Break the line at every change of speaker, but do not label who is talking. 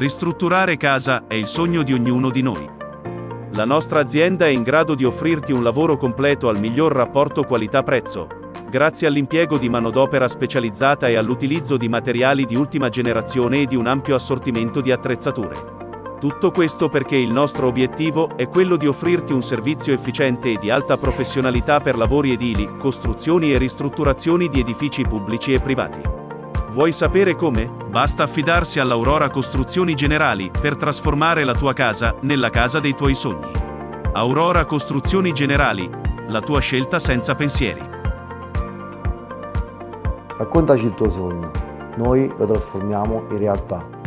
Ristrutturare casa è il sogno di ognuno di noi. La nostra azienda è in grado di offrirti un lavoro completo al miglior rapporto qualità-prezzo, grazie all'impiego di manodopera specializzata e all'utilizzo di materiali di ultima generazione e di un ampio assortimento di attrezzature. Tutto questo perché il nostro obiettivo è quello di offrirti un servizio efficiente e di alta professionalità per lavori edili, costruzioni e ristrutturazioni di edifici pubblici e privati. Vuoi sapere come? Basta affidarsi all'Aurora Costruzioni Generali per trasformare la tua casa nella casa dei tuoi sogni. Aurora Costruzioni Generali, la tua scelta senza pensieri.
Raccontaci il tuo sogno, noi lo trasformiamo in realtà.